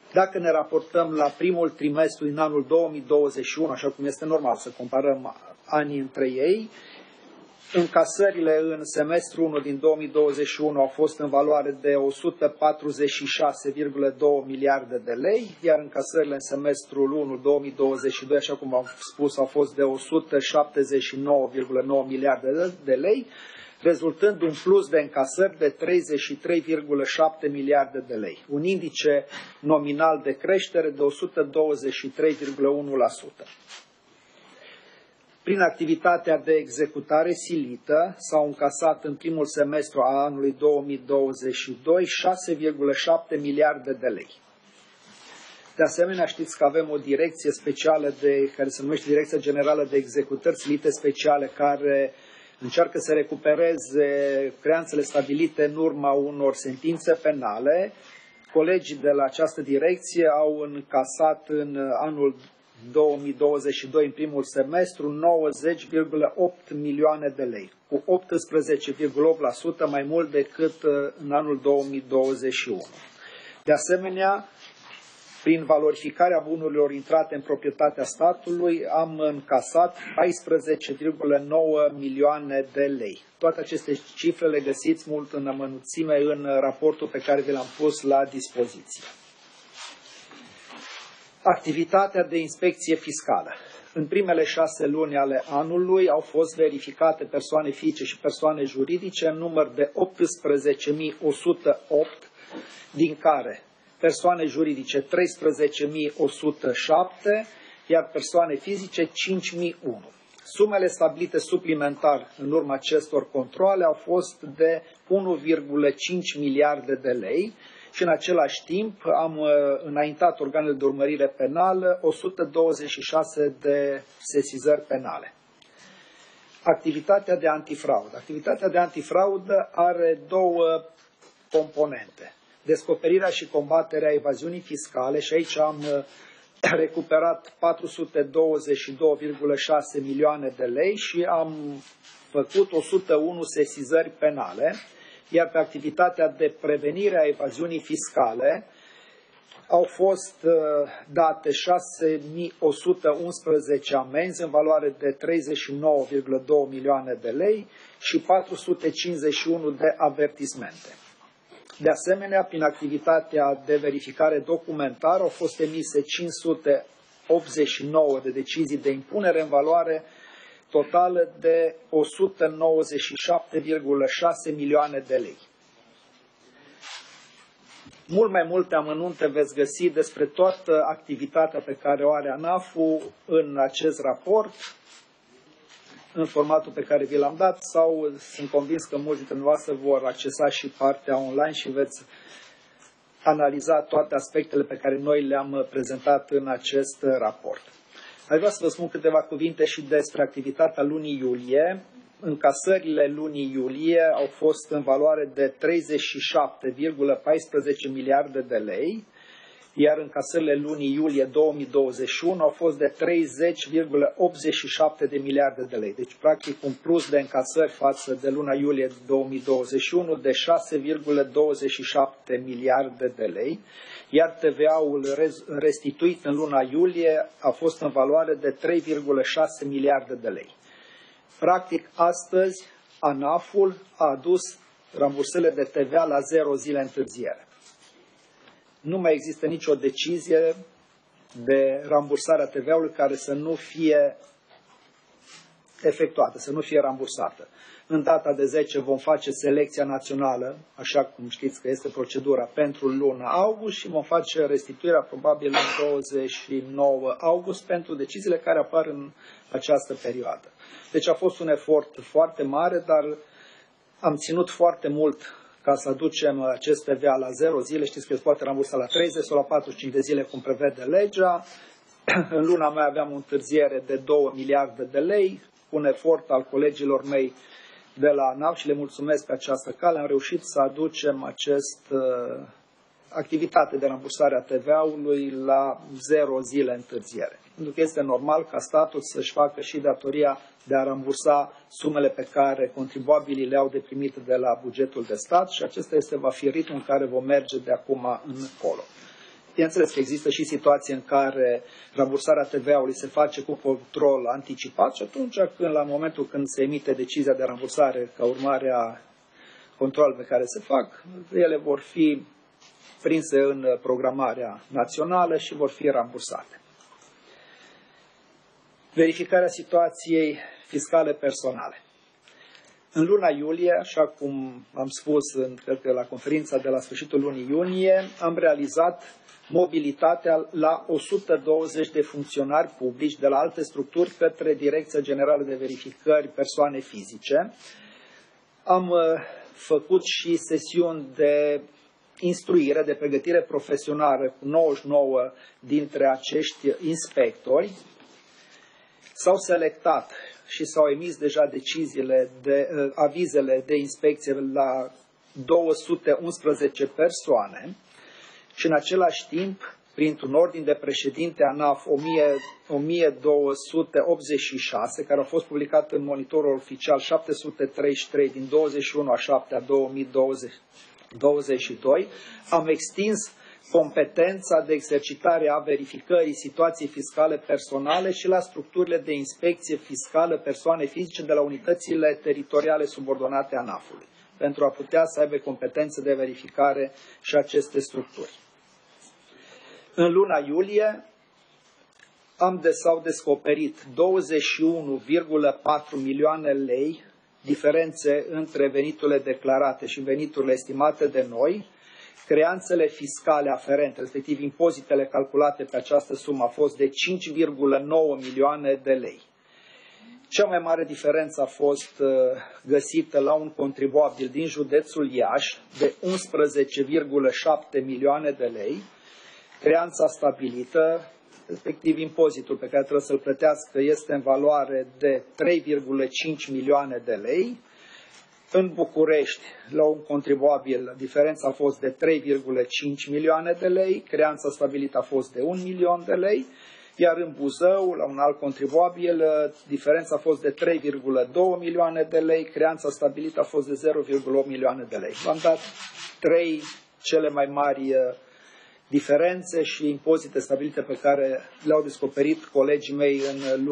Dacă ne raportăm la primul trimestru din anul 2021, așa cum este normal să comparăm anii între ei, încasările în semestrul 1 din 2021 au fost în valoare de 146,2 miliarde de lei, iar încasările în semestrul 1 2022, așa cum am spus, au fost de 179,9 miliarde de lei, rezultând un plus de încasări de 33,7 miliarde de lei, un indice nominal de creștere de 123,1%. Prin activitatea de executare silită s-au încasat în primul semestru a anului 2022 6,7 miliarde de lei. De asemenea, știți că avem o direcție specială care se numește Direcția Generală de Executări Silite Speciale, care încearcă să recupereze creanțele stabilite în urma unor sentințe penale. Colegii de la această direcție au încasat în anul 2022, în primul semestru, 90,8 milioane de lei, cu 18,8% mai mult decât în anul 2021. De asemenea, prin valorificarea bunurilor intrate în proprietatea statului, am încasat 14,9 milioane de lei. Toate aceste cifre le găsiți mult în amănunțime în raportul pe care vi l-am pus la dispoziție. Activitatea de inspecție fiscală. În primele 6 luni ale anului au fost verificate persoane fizice și persoane juridice în număr de 18.108, din care persoane juridice 13.107, iar persoane fizice 5.001. Sumele stabilite suplimentar în urma acestor controale au fost de 1,5 miliarde de lei și în același timp am înaintat organele de urmărire penală 126 de sesizări penale. Activitatea de antifraudă. Activitatea de antifraudă are două componente. Descoperirea și combaterea evaziunii fiscale, și aici am recuperat 422,6 milioane de lei și am făcut 101 sesizări penale, iar pe activitatea de prevenire a evaziunii fiscale au fost date 6.111 amenzi în valoare de 39,2 milioane de lei și 451 de avertismente. De asemenea, prin activitatea de verificare documentară au fost emise 589 de decizii de impunere în valoare totală de 197,6 milioane de lei. Mult mai multe amănunte veți găsi despre toată activitatea pe care o are ANAF-ul în acest raport, în formatul pe care vi l-am dat, sau sunt convins că mulți dintre noastre vor accesa și partea online și veți analiza toate aspectele pe care noi le-am prezentat în acest raport. Aș vrea să vă spun câteva cuvinte și despre activitatea lunii iulie. Încasările lunii iulie au fost în valoare de 37,14 miliarde de lei, iar încasările lunii iulie 2021 au fost de 30,87 de miliarde de lei. Deci, practic, un plus de încasări față de luna iulie 2021 de 6,27 miliarde de lei, iar TVA-ul restituit în luna iulie a fost în valoare de 3,6 miliarde de lei. Practic, astăzi, ANAF-ul a adus rambursările de TVA la 0 zile întârziere. Nu mai există nicio decizie de rambursare a TVA-ului care să nu fie efectuată, să nu fie rambursată. În data de 10 vom face selecția națională, așa cum știți că este procedura, pentru luna august și vom face restituirea probabil în 29 august pentru deciziile care apar în această perioadă. Deci a fost un efort foarte mare, dar am ținut foarte mult ca să aducem acest TVA la 0 zile. Știți că se poate rambursa la 30 sau la 45 de zile, cum prevede legea. În luna mea aveam o întârziere de 2 miliarde de lei, un efort al colegilor mei de la ANAF și le mulțumesc pe această cale. Am reușit să aducem această activitate de rambursare a TVA-ului la 0 zile întârziere. Pentru că este normal ca statul să-și facă și datoria de a rambursa sumele pe care contribuabilii le-au de primit de la bugetul de stat și acesta va fi ritmul în care vom merge de acum încolo. Bineînțeles că există și situații în care rambursarea TVA-ului se face cu control anticipat și atunci când, la momentul când se emite decizia de rambursare ca urmare a controlelor care se fac, ele vor fi prinse în programarea națională și vor fi rambursate. Verificarea situației fiscale personale. În luna iulie, așa cum am spus cred că la conferința de la sfârșitul lunii iunie, am realizat mobilitatea la 120 de funcționari publici de la alte structuri către Direcția Generală de Verificări Persoane Fizice. Am făcut și sesiuni de instruire, de pregătire profesională cu 99 dintre acești inspectori. S-au selectat și s-au emis deja avizele de inspecție la 211 persoane și în același timp, printr-un ordin de președinte ANAF 1286, care a fost publicat în monitorul oficial 733 din 21/7/2022, am extins competența de exercitare a verificării situației fiscale personale și la structurile de inspecție fiscală persoane fizice de la unitățile teritoriale subordonate ANAF-ului, pentru a putea să aibă competențe de verificare și aceste structuri. În luna iulie s-au descoperit 21,4 milioane lei diferențe între veniturile declarate și veniturile estimate de noi. Creanțele fiscale aferente, respectiv impozitele calculate pe această sumă, a fost de 5,9 milioane de lei. Cea mai mare diferență a fost găsită la un contribuabil din județul Iași de 11,7 milioane de lei. Creanța stabilită, respectiv impozitul pe care trebuie să-l plătească, este în valoare de 3,5 milioane de lei. În București, la un contribuabil, diferența a fost de 3,5 milioane de lei, creanța stabilită a fost de 1 milion de lei, iar în Buzău, la un alt contribuabil, diferența a fost de 3,2 milioane de lei, creanța stabilită a fost de 0,8 milioane de lei. V-am dat 3 cele mai mari diferențe și impozite stabilite pe care le-au descoperit colegii mei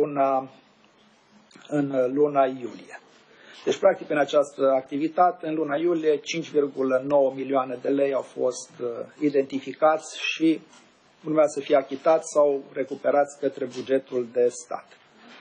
în luna iulie. Deci, practic, în această activitate, în luna iulie, 5,9 milioane de lei au fost identificați și urmează să fie achitați sau recuperați către bugetul de stat.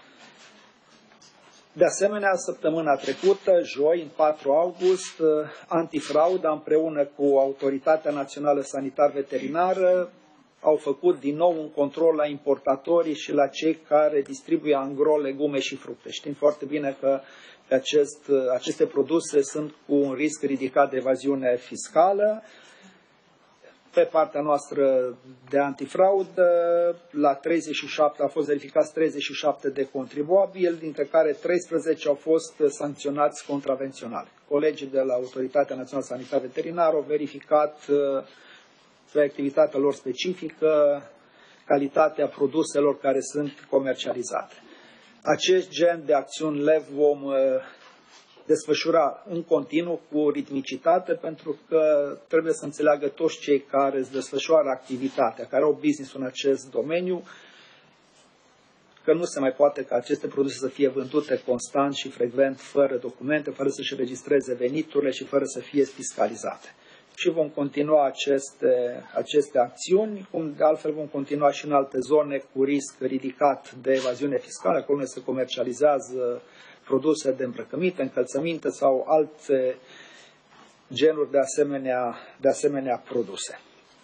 De asemenea, săptămâna trecută, joi, în 4 august, Antifrauda, împreună cu Autoritatea Națională Sanitar-Veterinară, au făcut din nou un control la importatorii și la cei care distribuie angro legume și fructe. Știm foarte bine că aceste produse sunt cu un risc ridicat de evaziune fiscală. Pe partea noastră de antifraudă, la 37 au fost verificați 37 de contribuabili, dintre care 13 au fost sancționați contravențional. Colegii de la Autoritatea Națională Sanitar Veterinară au verificat pe activitatea lor specifică calitatea produselor care sunt comercializate. Acest gen de acțiuni le vom desfășura în continuu cu ritmicitate, pentru că trebuie să înțeleagă toți cei care își desfășoară activitatea, care au business în acest domeniu, că nu se mai poate ca aceste produse să fie vândute constant și frecvent, fără documente, fără să-și registreze veniturile și fără să fie fiscalizate. Și vom continua aceste acțiuni, cum de altfel vom continua și în alte zone cu risc ridicat de evaziune fiscală, acolo unde se comercializează produse de îmbrăcăminte, încălțăminte sau alte genuri de asemenea produse.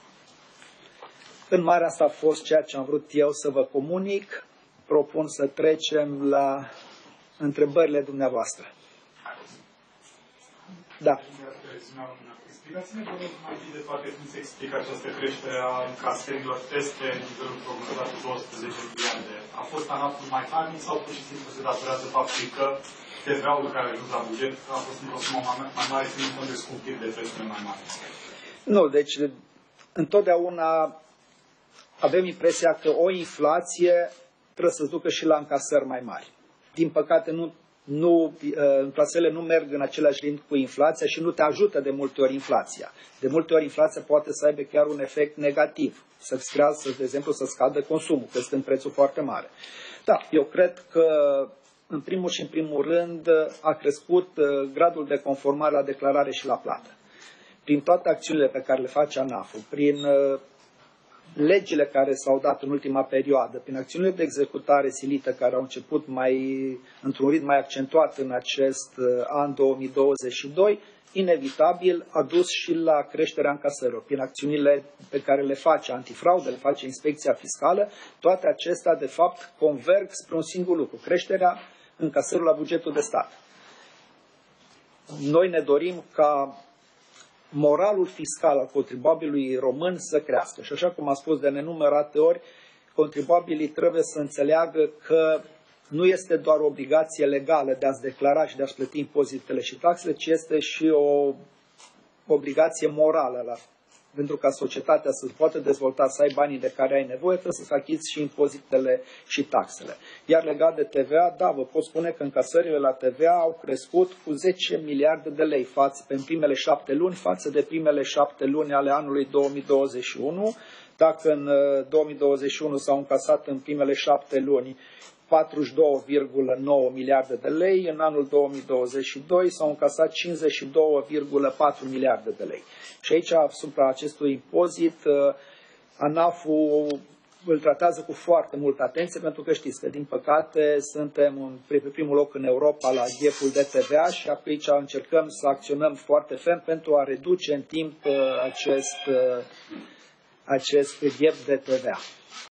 În mare asta a fost ceea ce am vrut eu să vă comunic. Propun să trecem la întrebările dumneavoastră. Da. Explicați-ne, vă rog, mai bine de toate cum se explică această creștere a încasărilor peste nivelul prognozat de 210 miliarde. A fost ANAF-ul mai harnic sau pur și simplu se datorează faptului că TVA-ul care a ajuns la buget a fost într-o sumă mai mare, ținând cont de scumpiri de prețurile mai mari? Nu, deci întotdeauna avem impresia că o inflație trebuie să ducă și la încasări mai mari. Din păcate, nu Inflațiile nu merg în același ritm cu inflația și nu te ajută de multe ori inflația. De multe ori inflația poate să aibă chiar un efect negativ, de exemplu să scadă consumul, crescând prețul foarte mare. Da, eu cred că în primul și în primul rând a crescut gradul de conformare la declarare și la plată. Prin toate acțiunile pe care le face ANAF-ul, prin legile care s-au dat în ultima perioadă, prin acțiunile de executare silită care au început într-un ritm mai accentuat în acest an 2022, inevitabil a dus și la creșterea încasărilor. Prin acțiunile pe care le face antifraudă, le face inspecția fiscală, toate acestea de fapt converg spre un singur lucru, creșterea încasărilor la bugetul de stat. Noi ne dorim ca moralul fiscal al contribuabilului român să crească. Și așa cum am spus de nenumărate ori, contribuabilii trebuie să înțeleagă că nu este doar o obligație legală de a-ți declara și de a-ți plăti impozitele și taxele, ci este și o obligație morală. Pentru ca societatea să poată dezvolta, să ai banii de care ai nevoie, trebuie să achizi și impozitele și taxele. Iar legat de TVA, da, vă pot spune că încasările la TVA au crescut cu 10 miliarde de lei în primele 7 luni față de primele 7 luni ale anului 2021. Dacă în 2021 s-au încasat în primele 7 luni 42,9 miliarde de lei, în anul 2022 s-au încasat 52,4 miliarde de lei. Și aici, asupra acestui impozit, ANAF-ul îl tratează cu foarte multă atenție, pentru că știți că, din păcate, suntem pe primul loc în Europa la ghepul de TVA și aici încercăm să acționăm foarte ferm pentru a reduce în timp acest ghep de TVA.